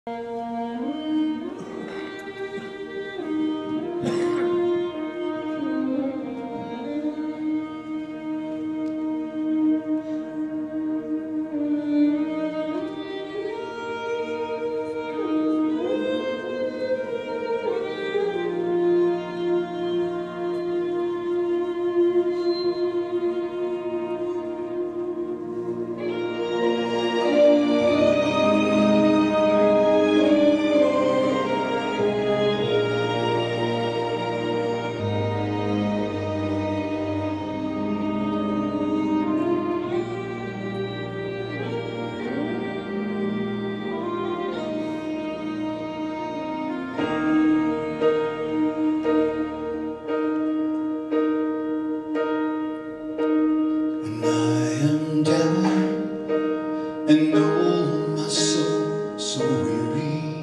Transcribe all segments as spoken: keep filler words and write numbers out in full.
And oh, my soul so weary,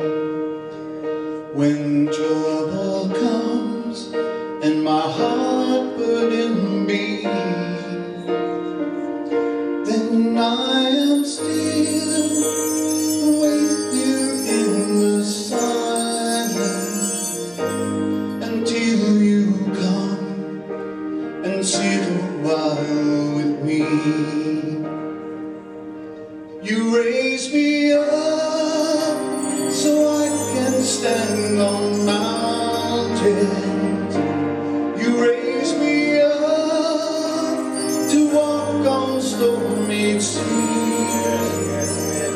when trouble comes and my heart burden be, then I am still with you in the silence until you come and sit a while with me. You raise me up so I can stand on mountains. You raise me up to walk on stormy seas.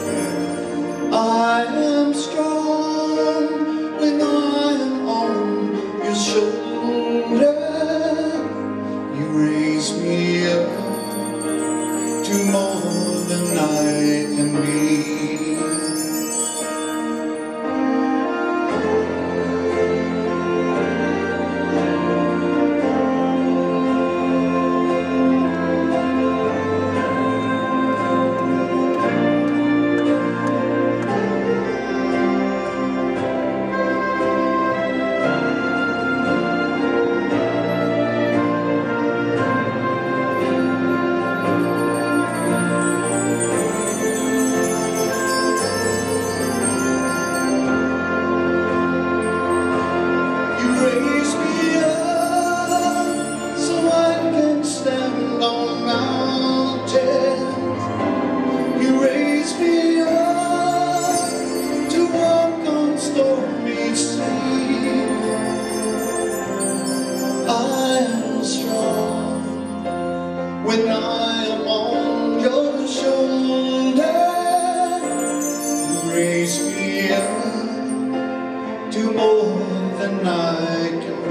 I am strong when I am on your shoulder. You raise me up to more than I can be. When I am on your shoulder, you raise me up to more than I can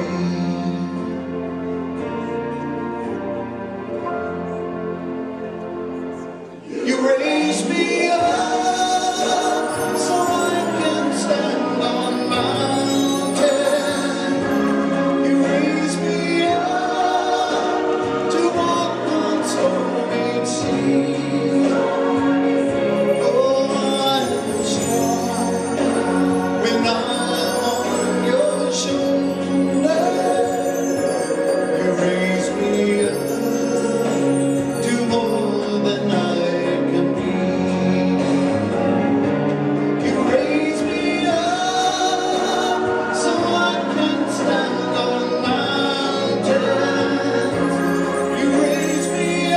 be. You raise me up so I can stand on mountains. You raise me up to walk stormy seas. Oh, I'm strong when I'm on your shoulder. You raise me up to more than I can be. You raise me up so I can stand on mountains. You raise me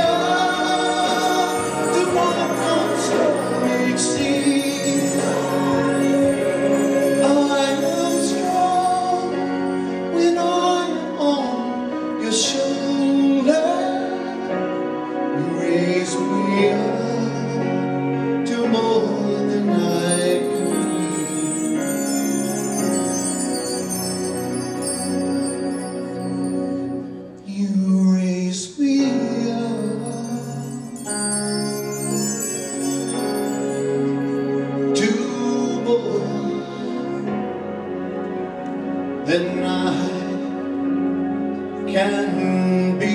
than I can be.